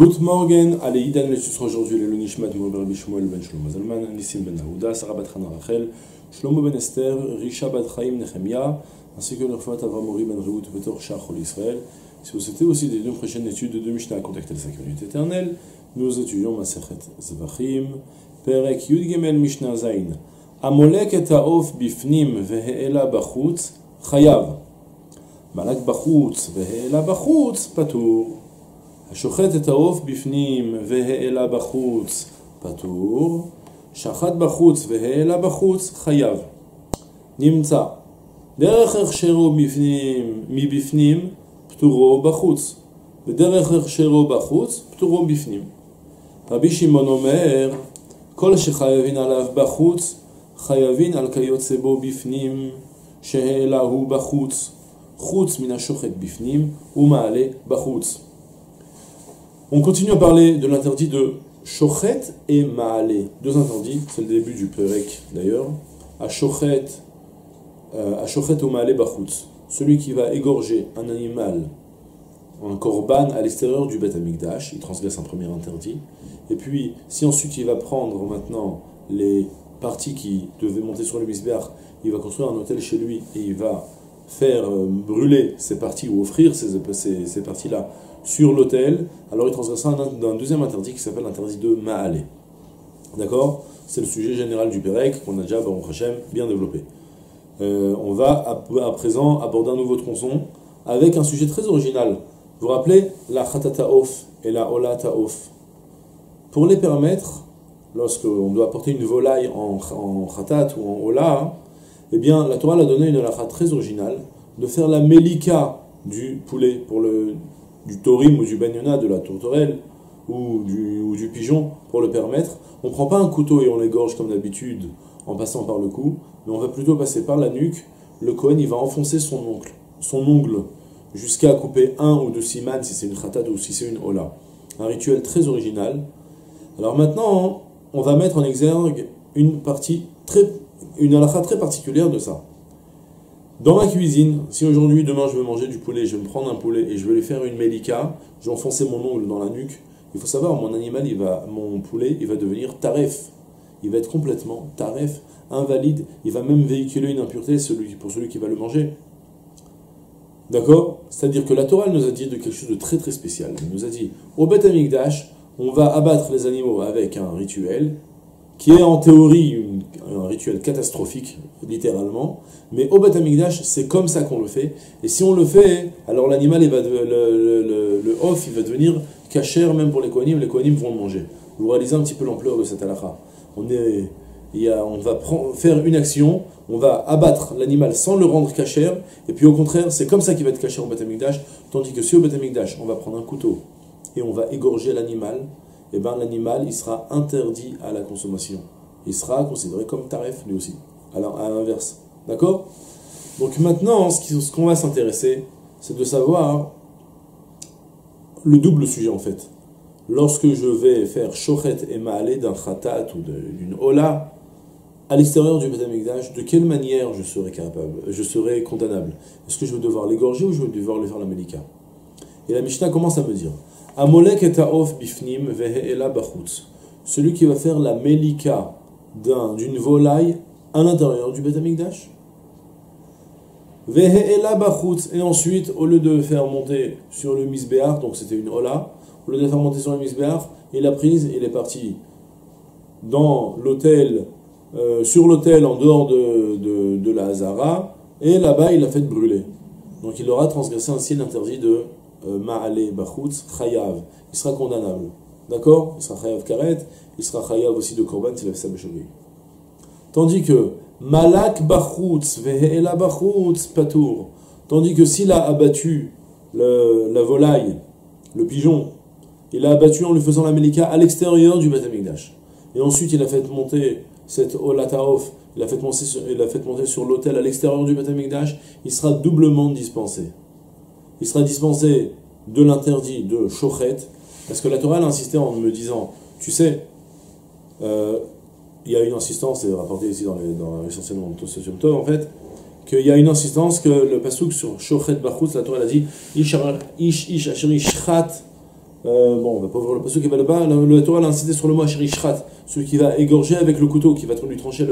Good morning, allez, Idan le sucre aujourd'hui, le Nishmat Mouber Bishmuel Ben Shlomo Zalman, Nissim Ben Aouda, Sarah Bat Chana Rachel, Shlomo Ben Esther, Risha Bat Chaim Nechemia, ainsi que le Rafat Avramori Ben Rehout Betor Shachol Israël. Si vous souhaitez aussi des deux prochaines études de Mishnah, contactez la communauté éternelle. Nous étudions Masechet Zvachim, Perek Yud Gimel Mishnah Zain. Amolek et Haof Bifnim Veheela Bachutz Chayav. Malak Bachutz Veheela Bachutz Patour. השוחט את העוף בפנים והעלה בחוץ פטור, שחט בחוץ והעלה בחוץ חייב. נמצא דרך הכשרו מבפנים פטורו בחוץ, ודרך הכשרו בחוץ פטורו בפנים. רבי שמעון אומר, כל שחייבין עליו בחוץ חייבין על כיוצא בו בפנים שהעלה הוא בחוץ, חוץ מן השוחט בפנים ומעלה בחוץ. On continue à parler de l'interdit de Shochet et Ma'ale. Deux interdits, c'est le début du Perek d'ailleurs. À Shochet ou Ma'ale Bachutz. Celui qui va égorger un animal, un korban à l'extérieur du Beth Amikdash, il transgresse un premier interdit. Et puis, si ensuite il va prendre maintenant les parties qui devaient monter sur le Misbeach, il va construire un hôtel chez lui et il va faire brûler ces parties ou offrir ces parties-là sur l'autel, alors il transgressera un deuxième interdit qui s'appelle l'interdit de Ma'ale. D'accord? C'est le sujet général du Perek qu'on a déjà, Baruch Hashem, bien développé. On va à présent aborder un nouveau tronçon avec un sujet très original. Vous vous rappelez la Khatata Of et la Ola Ta'of. Pour les permettre, lorsqu'on doit apporter une volaille en Khatat ou en Ola, eh bien la Torah a donné une halakha très originale de faire la Melika du poulet pour du taurim ou du bagnona, de la tourterelle ou du pigeon pour le permettre. On ne prend pas un couteau et on l'égorge comme d'habitude en passant par le cou, mais on va plutôt passer par la nuque. Le Kohen il va enfoncer son ongle jusqu'à couper un ou deux siman si c'est une khatat ou si c'est une ola. Un rituel très original. Alors maintenant, on va mettre en exergue une halakha très particulière de ça. Dans ma cuisine, si aujourd'hui, demain, je veux manger du poulet, je vais me prendre un poulet et je vais lui faire une melika, je vais enfoncer mon ongle dans la nuque, il faut savoir, mon poulet, il va devenir taref. Il va être complètement taref, invalide, il va même véhiculer une impureté pour celui qui va le manger. D'accord? C'est-à-dire que la Torah nous a dit de quelque chose de très très spécial. Elle nous a dit, au Beth Amikdash, on va abattre les animaux avec un rituel, qui est en théorie un rituel catastrophique, littéralement, mais au Beth Amikdash, c'est comme ça qu'on le fait, et si on le fait, alors l'animal, le off, il va devenir kasher même pour les kohanim vont le manger. Vous réalisez un petit peu l'ampleur de cette halakha. On va faire une action, on va abattre l'animal sans le rendre kasher, et puis au contraire, c'est comme ça qu'il va être kasher au Beth Amikdash, tandis que si au Beth Amikdash, on va prendre un couteau, et on va égorger l'animal, et bien l'animal, il sera interdit à la consommation. Il sera considéré comme taref, lui aussi, à l'inverse. D'accord? Donc maintenant, ce qu'on va s'intéresser, c'est de savoir le double sujet, en fait. Lorsque je vais faire shochet et ma'ale d'un khatat ou d'une ola, à l'extérieur du Beth Amikdash, de quelle manière je serai condamnable? Est-ce que je vais devoir l'égorger ou je vais devoir lui faire la melika? Et la Mishnah commence à me dire, Amolek et Haof bifnim veheela bachutz. Celui qui va faire la melika d'une volaille à l'intérieur du Beth Amikdash. Veheela bachutz. Et ensuite, au lieu de faire monter sur le misbeach, donc c'était une ola, au lieu de faire monter sur le misbeach, il l'a prise et il est parti dans l'hôtel, sur l'hôtel en dehors de la Hazara, et là-bas il a fait brûler. Donc il aura transgressé ainsi l'interdit de Ma'ale Bachutz, Chayav. Il sera condamnable. D'accord? Il sera Chayav Karet, il sera Chayav aussi de Korban s'il a fait ça Béchogui. Tandis que Malak Bachutz, Veheela Bachutz, Patour. Tandis que s'il a abattu la volaille, le pigeon, il l'a abattu en lui faisant la melika à l'extérieur du Beth Amikdash. Et ensuite il a fait monter cette Olataof, il a fait monter sur l'autel à l'extérieur du Beth Amikdash, il sera doublement dispensé. Il sera dispensé de l'interdit de Shochet, parce que la Torah a insisté en me disant, tu sais, il y a une insistance, c'est rapporté ici dans essentiellement dans Tosfot Tov en fait, qu'il y a une insistance que le pasuk sur Shochet Bachutz, la Torah a dit, Ish asher ishchat Bon, on va pas voir le pasuk qui va là-bas. Le Torah l'a incité sur le mot Asherishrat, celui qui va égorger avec le couteau, qui va lui trancher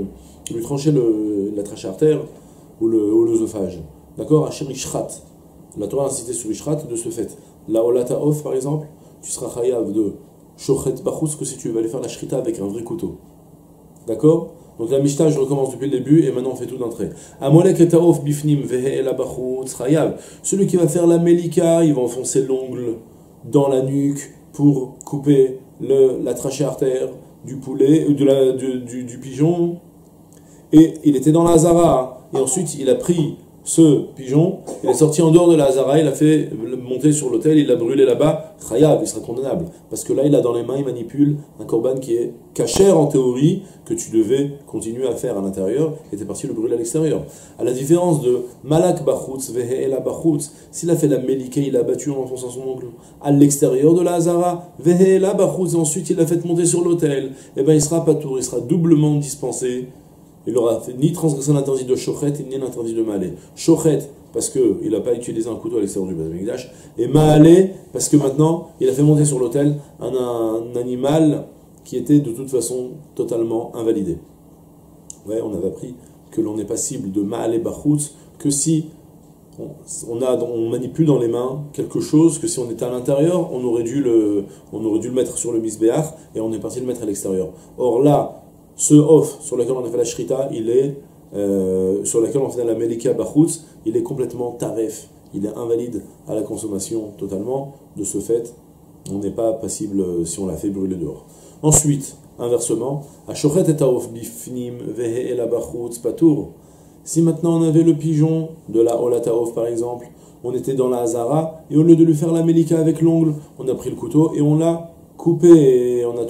la trachée artère ou l'œsophage. D'accord? Asherishrat. La Torah l'a incité sur Ishrat de ce fait. La Olata Off, par exemple, tu seras chayav de Shochet Bachutz que si tu vas aller faire la shrita avec un vrai couteau. D'accord? Donc la Mishnah, je recommence depuis le début et maintenant on fait tout d'un trait. Amolek et Taof Bifnim Vehe la Bachutz Chayav. Celui qui va faire la Melika, il va enfoncer l'ongle dans la nuque pour couper la trachée artère du poulet, du pigeon. Et il était dans la Hazara. Et ensuite, il a pris ce pigeon, il est sorti en dehors de la Hazara, il a fait monter sur l'autel, il l'a brûlé là-bas. Chayav, il sera condamnable. Parce que là, il a dans les mains, il manipule un korban qui est cachère en théorie, que tu devais continuer à faire à l'intérieur, et tu es parti le brûler à l'extérieur. À la différence de Malak Bachutz, Vehe'ela Bachutz, s'il a fait la Melike, il a battu en enfonçant son ongle à l'extérieur de la Hazara, Vehe'ela Bachutz, et ensuite il l'a fait monter sur l'autel, et bien il sera pas tour, il sera doublement dispensé. Il n'aura ni transgressé l'interdit de Shochet, ni l'interdit de Maalé. Shochet, parce qu'il n'a pas utilisé un couteau à l'extérieur du Beth Amikdash, et Maalé, parce que maintenant, il a fait monter sur l'autel un animal qui était de toute façon totalement invalidé. Ouais, on avait appris que l'on n'est passible de Maalé Bachutz que si on manipule dans les mains quelque chose que si on était à l'intérieur, on aurait dû le mettre sur le misbéach et on est parti le mettre à l'extérieur. Or là, ce off sur lequel on a fait la shrita, sur lequel on fait la melika bachutz, il est complètement taref, il est invalide à la consommation totalement. De ce fait, on n'est pas passible si on l'a fait brûler dehors. Ensuite, inversement, ashochet et taof bifnim vehe el bachutz patour. Si maintenant on avait le pigeon de la olataof par exemple, on était dans la Hazara et au lieu de lui faire la melika avec l'ongle, on a pris le couteau et on l'a coupé et on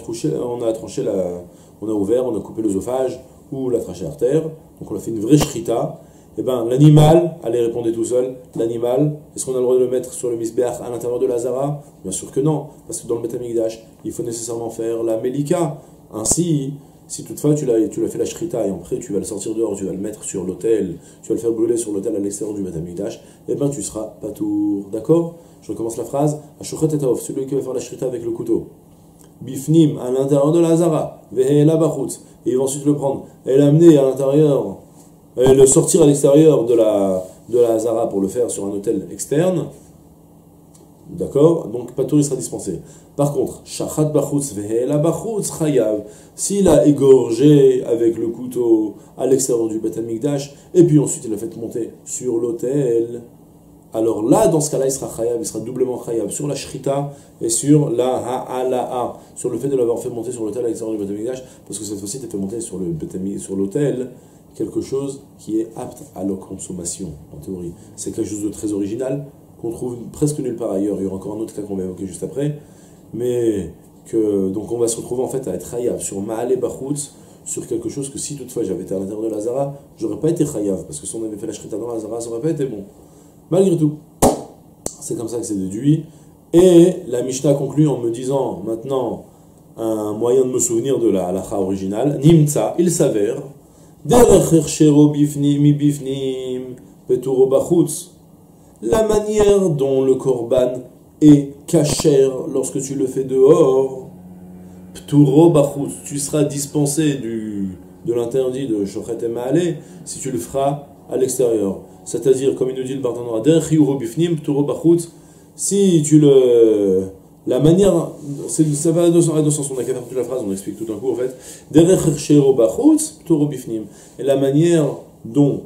a ouvert, on a coupé l'œsophage ou la trachée artère, donc on a fait une vraie shrita. Et bien l'animal, allez répondez tout seul, l'animal, est-ce qu'on a le droit de le mettre sur le misbeach à l'intérieur de la Hazara? Bien sûr que non, parce que dans le Beth Amikdash, il faut nécessairement faire la melika. Ainsi, si toutefois tu l'as fait la shrita et après tu vas le sortir dehors, tu vas le mettre sur l'autel, tu vas le faire brûler sur l'autel à l'extérieur du Beth Amikdash, et bien tu seras patour. D'accord? Je recommence la phrase. Ashochet et taof, celui qui va faire la shrita avec le couteau. Bifnim, à l'intérieur de la Hazara, Vehe'ela Bachutz, et il va ensuite le prendre et l'amener à l'intérieur, et le sortir à l'extérieur de la Hazara pour le faire sur un hôtel externe. D'accord? Donc, Patour, il sera dispensé. Par contre, Shachat Bachutz, Vehe'ela Bachutz, Chayav, s'il a égorgé avec le couteau à l'extérieur du Beth Amikdash, et puis ensuite il l'a fait monter sur l'hôtel, alors là, dans ce cas-là, il sera chayav, il sera doublement chayav sur la shrita et sur la ha'ala'a, sur le fait de l'avoir fait monter sur l'autel à l'extérieur du Beth Amikdash, parce que cette fois-ci, tu as fait monter sur l'autel quelque chose qui est apte à la consommation, en théorie. C'est quelque chose de très original, qu'on trouve presque nulle part ailleurs. Il y aura encore un autre cas qu'on va évoquer juste après, mais donc on va se retrouver en fait à être chayav sur Ma'ale Bachutz, sur quelque chose que si toutefois j'avais été à l'intérieur de la Hazara, j'aurais pas été chayav, parce que si on avait fait la shrita dans la Hazara, ça aurait pas été bon. Malgré tout, c'est comme ça que c'est déduit. Et la Mishnah conclut en me disant maintenant un moyen de me souvenir de la halakha originale. Nimtza, il s'avère, la manière dont le korban est kasher lorsque tu le fais dehors, pturo bachutz, tu seras dispensé de l'interdit de shochet et ma'ale si tu le feras à l'extérieur. C'est-à-dire, comme il nous dit le Bartanora, si tu le... La manière... Ça va à deux sens, on a qu'à faire toute la phrase, on explique tout d'un coup en fait. Et la manière dont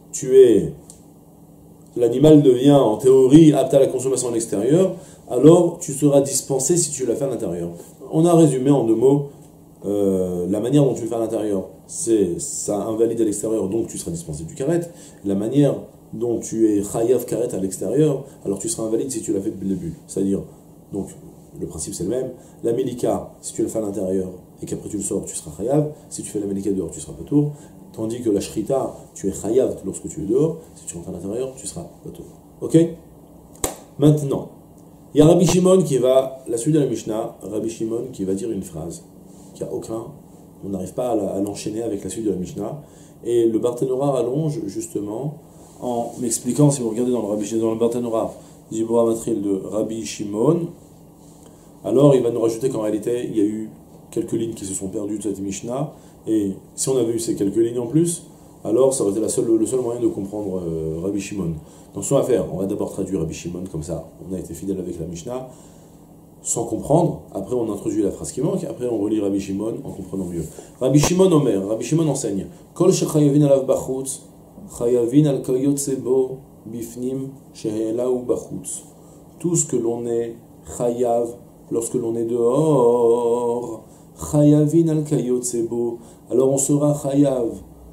l'animal devient en théorie apte à la consommation à l'extérieur, alors tu seras dispensé si tu l'as fait à l'intérieur. On a résumé en 2 mots la manière dont tu le fais à l'intérieur, ça invalide à l'extérieur, donc tu seras dispensé du karet. La manière dont tu es chayav karet à l'extérieur, alors tu seras invalide si tu l'as fait depuis le début. C'est-à-dire, donc le principe c'est le même. La melika, si tu le fais à l'intérieur et qu'après tu le sors, tu seras chayav. Si tu fais la melika dehors, tu seras patour. Tandis que la shrita, tu es chayav lorsque tu es dehors. Si tu rentres à l'intérieur, tu seras patour. Ok? Maintenant, il y a Rabbi Shimon qui va, la suite de la Mishnah, Rabbi Shimon qui va dire une phrase qui a on n'arrive pas à l'enchaîner avec la suite de la Mishnah. Et le Bartanora rallonge justement en m'expliquant, si vous regardez dans le Bartanora, Zibura Matril de Rabbi Shimon, alors il va nous rajouter qu'en réalité, il y a eu quelques lignes qui se sont perdues de cette Mishnah, et si on avait eu ces quelques lignes en plus, alors ça aurait été le seul moyen de comprendre Rabbi Shimon. Donc ce qu'on va faire, on va d'abord traduire Rabbi Shimon, comme ça on a été fidèle avec la Mishnah, sans comprendre, après on introduit la phrase qui manque, après on relit Rabbi Shimon en comprenant mieux. Rabbi Shimon Omer, Rabbi Shimon enseigne, Kol shechayavin alav bachutz, chayavin al kayotsebo bifnim shehelahu bachutz. Tout ce que l'on est chayav, lorsque l'on est dehors, chayavin al kayotsebo, alors on sera chayav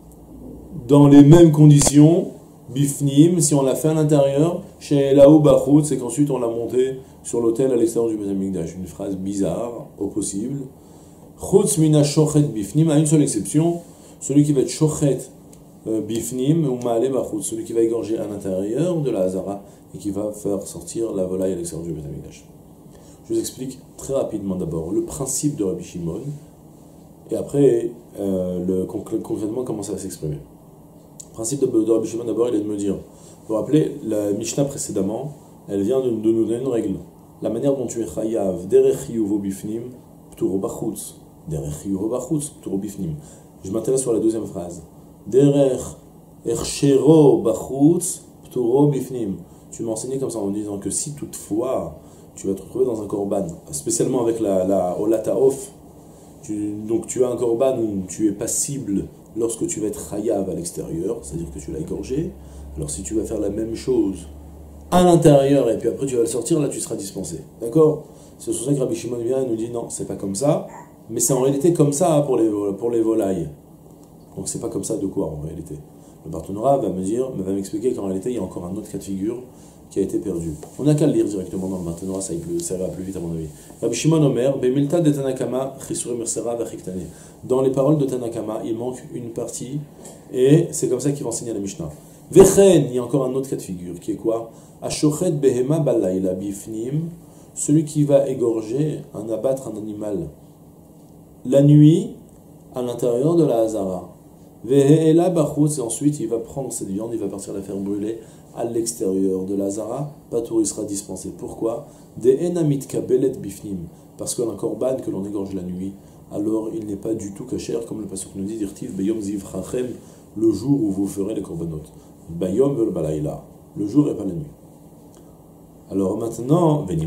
dans les mêmes conditions, bifnim, si on l'a fait à l'intérieur, shehelahu bachutz, c'est qu'ensuite on l'a monté sur l'autel à l'extérieur du Beth Amikdash. Une phrase bizarre, au possible. Chutz mina shochet bifnim, à une seule exception, celui qui va être shochet bifnim, ou ma'ale bachutz, celui qui va égorger à l'intérieur de la hazara et qui va faire sortir la volaille à l'extérieur du Beth Amikdash. Je vous explique très rapidement d'abord le principe de Rabbi Shimon, et après, concrètement, comment ça va s'exprimer. Le principe de Rabbi Shimon d'abord, il est de me dire, vous vous rappelez, la Mishnah précédemment, elle vient de nous donner une règle. La manière dont tu es chayav, derech yuvo bifnim, pturo bachutz. Derech yuvo bachutz, pturo bifnim. Je m'intéresse sur la deuxième phrase. Derech ershero bachutz, pturo bifnim. Tu m'as enseigné comme ça en disant que si toutefois tu vas te retrouver dans un korban, spécialement avec la olata off, donc tu as un korban où tu es passible lorsque tu vas être chayav à l'extérieur, c'est-à-dire que tu l'as égorgé. Alors si tu vas faire la même chose à l'intérieur, et puis après tu vas le sortir, là tu seras dispensé. D'accord? C'est pour ça que Rabbi Shimon vient et nous dit non, c'est pas comme ça, mais c'est en réalité comme ça pour les volailles. Donc c'est pas comme ça de quoi en réalité? Le Barthénora va m'expliquer qu'en réalité il y a encore un autre cas de figure qui a été perdu. On n'a qu'à le lire directement dans le Barthénora, ça ira plus vite à mon avis. Rabbi Shimon Omer, Bemilta de Tanakama, Chisuri Mersera Vachiktane. Dans les paroles de Tanakama, il manque une partie, et c'est comme ça qu'il va enseigner la Mishnah. Vechen, il y a encore un autre cas de figure, qui est quoi? Ashochet behema balayla bifnim, celui qui va égorger, abattre un animal la nuit à l'intérieur de la hazara. Veheela bachutz, et ensuite il va prendre cette viande, il va partir la faire brûler à l'extérieur de la hazara. Patour, il sera dispensé. Pourquoi? De'enamit kabelet bifnim, parce qu'un korban que l'on égorge la nuit, alors il n'est pas du tout kasher, comme le pasuk nous dit, dirtiv beyom zivchachem, le jour où vous ferez les korbanot. Bayom vel balayla, le jour et pas la nuit. Alors maintenant, de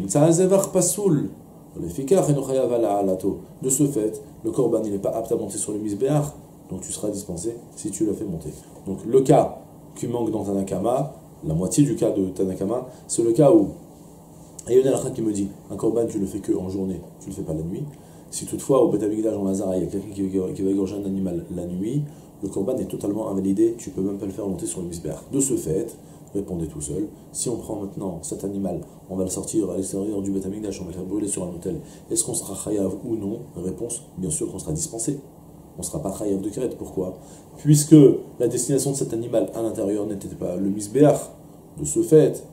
ce fait, le korban il n'est pas apte à monter sur le misbéach, donc tu seras dispensé si tu l'as fait monter. Donc le cas qui manque dans Tanakama, la moitié du cas de Tanakama, c'est le cas où il y a une halakha qui me dit un korban tu le fais que en journée, tu le fais pas la nuit. Si toutefois au Beth Amikdash en Hazara, il y a quelqu'un qui va égorger un animal la nuit, le korban est totalement invalidé, tu peux même pas le faire monter sur le misbéach. De ce fait, répondez tout seul. Si on prend maintenant cet animal, on va le sortir à l'extérieur du Beth Amikdash, on va le faire brûler sur un autel. Est-ce qu'on sera chayav ou non? Réponse, bien sûr qu'on sera dispensé. On ne sera pas chayav de crête. Pourquoi? Puisque la destination de cet animal à l'intérieur n'était pas le misbéach. De ce fait,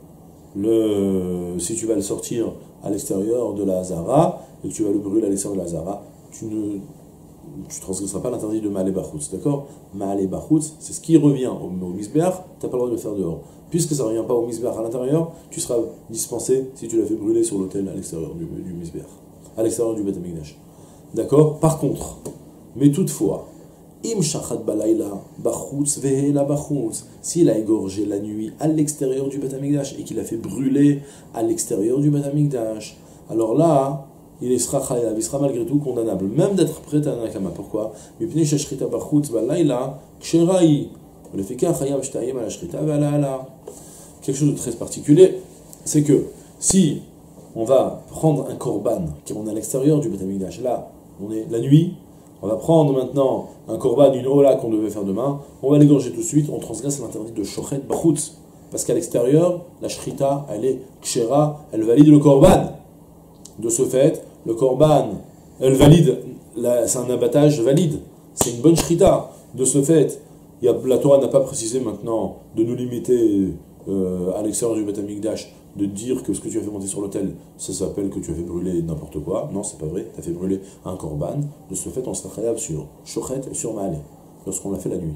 si tu vas le sortir à l'extérieur de la hazara et que tu vas le brûler à l'extérieur de la hazara, tu ne transgresseras pas l'interdit de Ma'ale Bachutz, d'accord? Ma'ale Bachutz, c'est ce qui revient au misbéach, tu n'as pas le droit de le faire dehors. Puisque ça ne revient pas au misbéach à l'intérieur, tu seras dispensé si tu l'as fait brûler sur l'autel à l'extérieur du misbéach, à l'extérieur du Beth Amikdash. D'accord? Par contre, mais toutefois, Im shachat balayla bachutz vehela bachutz, s'il a égorgé la nuit à l'extérieur du Beth Amikdash et qu'il a fait brûler à l'extérieur du Beth Amikdash, alors là, il sera chayav, il sera malgré tout condamnable, même d'être prêt à Nakama. Pourquoi? Mipnei shashrita bachutz balayla ksheraï, le fika chayav shtayim ala shrita ve'ala. Quelque chose de très particulier, c'est que si on va prendre un korban qui est à l'extérieur du Beth Amikdash, là, on est la nuit, on va prendre maintenant un korban, une ola qu'on devait faire demain, on va l'égorger tout de suite, on transgresse l'interdit de shochet bachutz, parce qu'à l'extérieur, la shrita, elle est kshera, elle valide le korban. De ce fait, le korban, elle valide, c'est un abattage valide, c'est une bonne shrita. De ce fait, la Torah n'a pas précisé maintenant de nous limiter à l'extérieur du Beth Amikdash, de dire que ce que tu as fait monter sur l'autel, ça s'appelle que tu as fait brûler n'importe quoi. Non, c'est pas vrai, tu as fait brûler un korban. De ce fait, on sera chayav sur shochet et sur ma'ale, lorsqu'on l'a fait la nuit.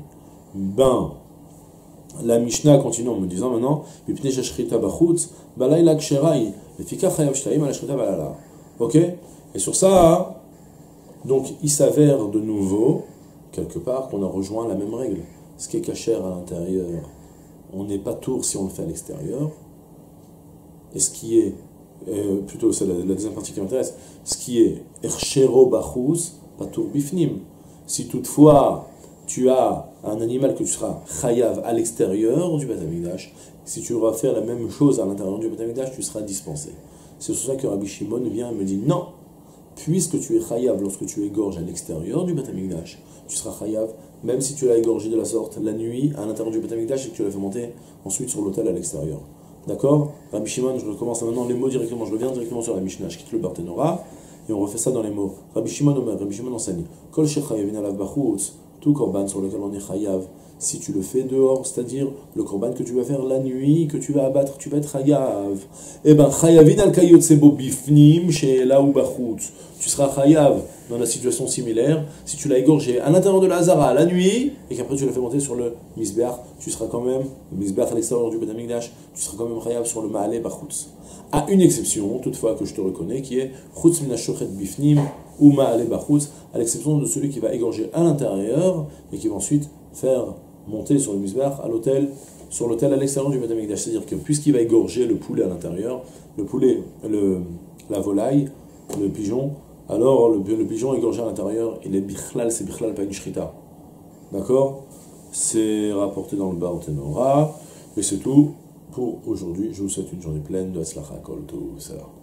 La Mishnah continue en me disant maintenant, Ok? Et sur ça, donc il s'avère de nouveau, quelque part, qu'on a rejoint la même règle. Ce qui est cachère à l'intérieur, on n'est pas tour si on le fait à l'extérieur. Et ce qui est, plutôt c'est la deuxième partie qui m'intéresse, ce qui est ershero bachous, pas tour bifnim. Si toutefois tu as un animal que tu seras chayav à l'extérieur du Beth Amikdash, si tu vas faire la même chose à l'intérieur du Beth Amikdash, tu seras dispensé. C'est sur ça que Rabbi Shimon vient et me dit non, puisque tu es chayav lorsque tu égorges à l'extérieur du Beth Amikdash, tu seras chayav même si tu l'as égorgé de la sorte la nuit à l'intérieur du Beth Amikdash et que tu l'as fait monter ensuite sur l'autel à l'extérieur. D'accord? Rabbi Shimon, je recommence maintenant les mots directement, je reviens directement sur la Mishnah, je quitte le Barthénora et on refait ça dans les mots. Rabbi Shimon Omer, Rabbi Shimon enseigne Kol shechayavin alav bachutz, tout korban sur lequel on est chayav, si tu le fais dehors, c'est-à-dire le korban que tu vas faire la nuit, que tu vas abattre, tu vas être chayav. Eh ben, chayavin al kayotsebo bifnim, she'ela ou bachutz. Tu seras chayav dans la situation similaire. Si tu l'as égorgé à l'intérieur de la Hazara la nuit, et qu'après tu l'as fait monter sur le misbeach, tu seras quand même, le misbeach à l'extérieur du Beth Amikdash, tu seras quand même chayav sur le ma'ale bachutz. À une exception, toutefois, que je te reconnais, qui est chutz min hashochet bifnim ou ma'ale bachutz, à l'exception de celui qui va égorger à l'intérieur et qui va ensuite faire monter sur le misbeach à l'autel, sur l'autel à l'extérieur du Beth Amikdash. C'est-à-dire que puisqu'il va égorger le poulet à l'intérieur, le poulet, la volaille, le pigeon, alors le pigeon égorgé à l'intérieur, il est bichlal, c'est bichlal, pas une shrita. D'accord? C'est rapporté dans le Barthénora, et c'est tout pour aujourd'hui. Je vous souhaite une journée pleine de Hatzlacha Kol Tov.